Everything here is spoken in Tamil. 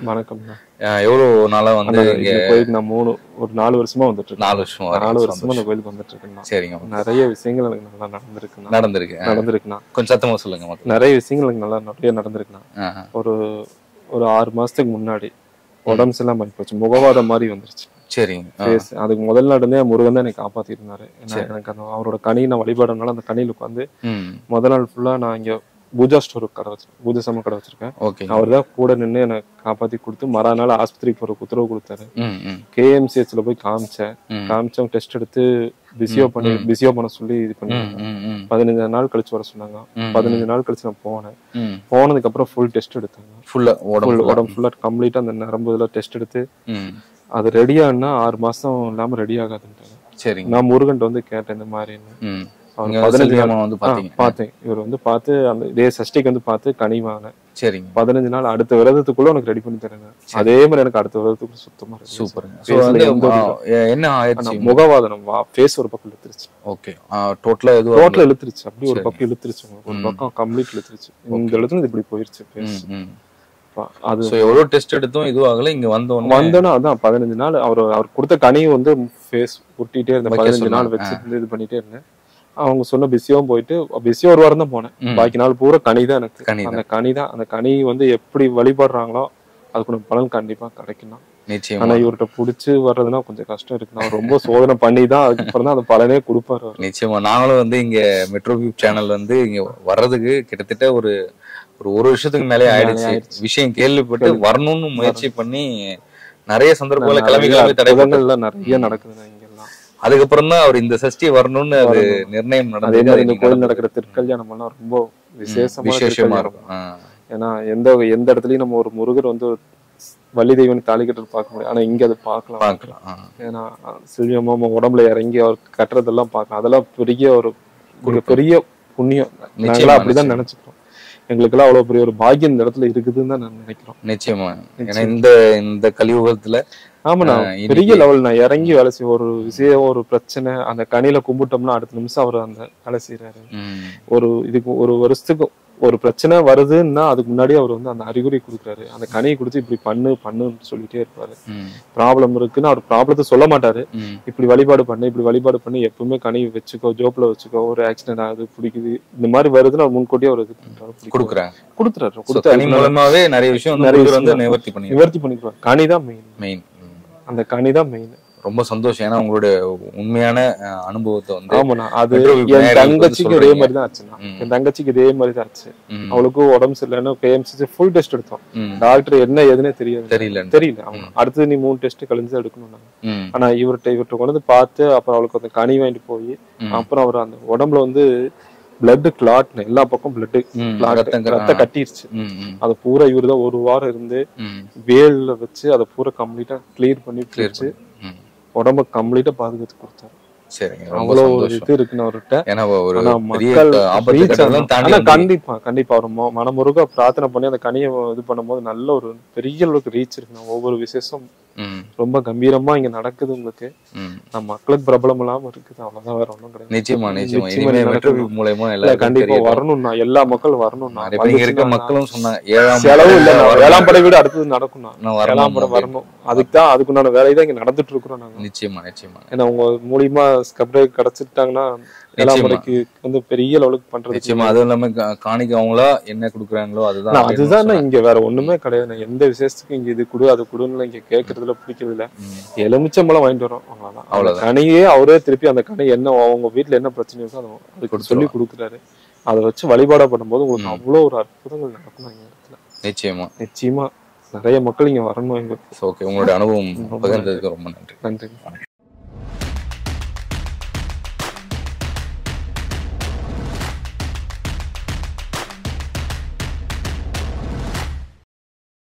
வணக்கம்ண்ணா. எவ்வளவு நாளா வந்து இந்த கோயிலுக்கு நான் ஒரு 4 வருஷமா வந்துட்டு இருக்கேன். 4 வருஷமா 4 வருஷமா இந்த கோயிலுக்கு வந்துட்டு இருக்கேன். சரிங்க. நிறைய விஷயங்கள் எனக்கு நல்லா நடந்திருக்குண்ணா. கொஞ்சம் சத்தமா சொல்லுங்க. நிறைய விஷயங்கள் எனக்கு நிறைய நடந்திருக்குண்ணா. ஒரு 6 மாசத்துக்கு முன்னாடி உடம்பு சரியில்லாம போச்சு. முகவாதம் மாதிரி வந்துருச்சு. சரிங்க. அதுக்கு முதல் நாடுனே முருகன் தான் எனக்கு காப்பாத்தி இருந்தாரு. எனக்கு அவரோட கனி நான் வழிபாடுனால அந்த கனியில உட்காந்து முதல் நாள் ஃபுல்லா நான் இங்க பூஜா ஸ்டோர் கடை வச்சிருக்கேன். பூஜை சாமான் கடை வச்சிருக்கேன். அவர் தான் கூட நின்று எனக்கு காப்பாத்தி கொடுத்து மறுநாள் ஆஸ்பத்திரிக்கு போற உத்தரவு கொடுத்தாரு. KMCHல போய் காமிச்சேன். டெஸ்ட் எடுத்து பிசியோ பண்ண சொல்லி இது பண்ணி 15 நாள் கழிச்சு வர சொன்னாங்க. 15 நாள் கழிச்சு நான் போனதுக்கு அப்புறம் ஃபுல் டெஸ்ட் எடுத்தாங்க. உடம்பு ஃபுல்லா கம்ப்ளீட்டா அந்த நரம்பு இதெல்லாம் டெஸ்ட் எடுத்து அது ரெடியானா 6 மாசம் இல்லாம ரெடி ஆகாதுன்ட்டாங்க. சரி, நான் முருகன் வந்து கேட்டேன் இந்த மாதிரி. 15 நாள் வந்து பார்த்தேன். இவர் வந்து பார்த்து அந்த இதே சஷ்டிக்கு வந்து பார்த்து கனி வாங்கினேன். சரிங்க. 15 நாள் அடுத்த விரதத்துக்குள்ள உனக்கு ரெடி பண்ணி தரேன். அதே மாதிரி எனக்கு அடுத்த விரதத்துக்குள்ள சுத்தமா சூப்பர். என்ன ஆயிடுச்சு? முகவாதனம் ஃபேஸ் ஒரு பக்கம் இழுத்துருச்சு. ஓகே. டோட்டலா இழுத்துருச்சு. அப்படி ஒரு பக்கம் இழுத்துருச்சு. ஒரு பக்கம் கம்ப்ளீட் இழுத்துருச்சு. இந்த இடத்துல இப்படி போயிருச்சு ஃபேஸ். அது எவ்வளவு டெஸ்ட் எடுத்தோம் இதுவும் ஆகல. இங்க வந்தோன்னா அதான் 15 நாள் அவர் கொடுத்த கனி வந்து ஃபேஸ் ஒட்டிட்டே இருந்தேன். 15 நாள் வச்சு இது பண்ணிட்டே இருந்தேன். அவங்க சொன்ன பிஸியும் போயிட்டு பிஸியும் ஒரு வாரம் தான் போனேன். பாக்கி நாள் பூரா கனி தான் எனக்கு. அந்த கனி வந்து எப்படி வழிபடுறாங்களோ அதுக்கு பலன் கண்டிப்பா கிடைக்கும். ஆனா இவர்கிட்ட புடிச்சு வர்றதுன்னா கொஞ்சம் கஷ்டம் இருக்கு. நான் ரொம்ப சோதனை பண்ணி தான் அதுக்கப்புறம் தான் அந்த பலனே கொடுப்பாரு. நிச்சயமா நாங்களும் வந்து இங்க மெட்ரோ வியூ சேனல் வந்து இங்க வர்றதுக்கு கிட்டத்தட்ட ஒரு வருஷத்துக்கு மேலே ஆயிடுச்சு. விஷயம் கேள்விப்பட்டு வரணும்னு முயற்சி பண்ணி நிறைய சந்தர்ப்பங்களை கிளம்பி தடைபங்கள்ல நிறைய நடக்குது. அதுக்கப்புறம் தான் அவர் இந்த சஷ்டி வரணும்னு அது நிர்ணயம் நடந்தது. இந்த கோயில் நடக்கிற திருக்கல்யாணம் எல்லாம் ரொம்ப விசேஷமா இருக்கும். ஏன்னா எந்த இடத்துலயும் நம்ம ஒரு முருகர் வந்து வள்ளி தெய்வம் தாலி கட்டுறது பார்க்க முடியும். ஆனா இங்க அதை பார்க்கலாம். ஏன்னா சில்வியமா உடம்புல இறங்கி அவர் கட்டுறதெல்லாம் பார்க்கலாம். அதெல்லாம் பெரிய புண்ணியம். நாங்களா அப்படிதான் நினைச்சுக்கிறோம். எங்களுக்கெல்லாம் அவ்வளவு பெரிய ஒரு பாக்கியம் இந்த இடத்துல இருக்குதுன்னு தான் நான் நினைக்கிறோம். நிச்சயமா. ஏன்னா இந்த கலியுகத்துல ஆமாண்ணா பெரிய லெவல் நான் இறங்கி வேலை செய்ய ஒரு விஷயம் ஒரு பிரச்சனை அந்த கனியில கும்பிட்டோம்னா அடுத்த நிமிஷம் அவர் அந்த வேலை செய்யறாரு. இதுக்கு ஒரு வருஷத்துக்கு ஒரு பிரச்சனை வருதுன்னா அதுக்கு முன்னாடி அவர் வந்து அந்த அறிகுறி கொடுக்குறாரு. அந்த கனியை கொடுத்து இப்படி பண்ணுன்னு சொல்லிட்டே இருப்பாரு. ப்ராப்ளம் இருக்குன்னு அவர் ப்ராப்ளத்தை சொல்ல மாட்டாரு. இப்படி வழிபாடு பண்ணி எப்பவுமே கனி வச்சுக்கோ, ஜோப்ல வச்சுக்கோ, ஒரு ஆக்சிடென்ட் ஆகுது பிடிக்குது இந்த மாதிரி வருதுன்னு அவர் முன்கூட்டியே ஒரு இது கொடுத்துறாரு. மூலமாவே நிறைய விஷயம் நிவர்த்தி பண்ணிக்கிறார். கனிதான் மெயின். அந்த கனிதான் மெயின். ரொம்ப சந்தோஷம். ஏன்னா உங்களுடைய உண்மையான அனுபவத்தை வந்து ஆமாண்ணா அது என் தங்கச்சிக்கு இதே மாதிரி தான் ஆச்சுண்ணா. என் தங்கச்சிக்கு இதே மாதிரி தான் ஆச்சு. அவளுக்கும் உடம்பு சரியில்லைன்னு KMCH ஃபுல் டெஸ்ட் எடுத்தோம். டாக்டர் என்ன எதுனே தெரியல. அவங்க அடுத்தது நீ 3 டெஸ்ட் கழிஞ்சு எடுக்கணும். ஆனா இவர்கிட்ட கொண்டு வந்து பார்த்து அப்புறம் அவளுக்கு அந்த கனி வாங்கிட்டு போய் அப்புறம் அவர் அந்த உடம்புல வந்து பிளட் கிளாட் எல்லா பக்கம் ரத்த கட்டிருச்சு. அது பூரா இவருதான் ஒரு வாரம் இருந்து வேல்ல வச்சு அதை பூரா கம்ப்ளீட்டா கிளியர் பண்ணி வச்சு உடம்ப கம்ப்ளீட்டா பாதுகாத்து கொடுத்தாரு. அவ்வளவு ஒரு இது இருக்குன்னு அவர்கிட்ட. கண்டிப்பா அவர் மனமுருக பிரார்த்தனை பண்ணி அந்த கனியை இது பண்ணும்போது நல்ல ஒரு பெரிய அளவுக்கு ரீச் இருக்கு. ஒவ்வொரு விசேஷம் ரொம்ப கம்பீரமா இங்க நடக்குது. உங்களுக்கு நம்ம மக்களுக்கு பிரபலம் இல்லாம இருக்குது. அவ்வளவுதான், வேற ஒண்ணும் கிடையாது. நிச்சயமா கண்டிப்பா வரணும்னா எல்லா மக்களும் வரணும்னா மக்களும் சொன்னாங்க செலவு இல்ல. 7ஆம் படை வீடு அடுத்தது நடக்கும்னா 7ஆம் படை வரணும். அதுக்குண்டான வேலைதான் இங்க நடந்துட்டு இருக்கிறோம் நாங்க. நிச்சயமா. ஏன்னா உங்க மூலியமா ஸ்கப்ரேக் கிடைச்சிட்டாங்கன்னா 7ஆம் படைக்கு வந்து பெரிய லெவலுக்கு பண்றது. நிச்சயமா. அதுவும் இல்லாம காணிக்க அவங்களா என்ன கொடுக்குறாங்களோ அதுதான் இங்க வேற ஒண்ணுமே கிடையாது. எந்த விசேஷத்துக்கு இங்க இது கொடு அது கொடுன்னு இங்க கேட்கறதுல பிடிக்கிறது இல்ல. எலுமிச்சம்பழம் வாங்கிட்டு வரோம் அவ்வளவுதான். கனியே அவரே திருப்பி அந்த கனி என்ன அவங்க வீட்டுல என்ன பிரச்சனை இருக்கோ அதுக்கு சொல்லி கொடுக்குறாரு. அதை வச்சு வழிபாடா பண்ணும்போது உங்களுக்கு அவ்வளவு ஒரு அற்புதங்கள் நடக்கும் இந்த இடத்துல. நிச்சயமா நிறைய மக்கள் இங்க வரணும். எங்களுக்கு உங்களுடைய அனுபவம் பகிர்ந்ததுக்கு ரொம்ப நன்றி.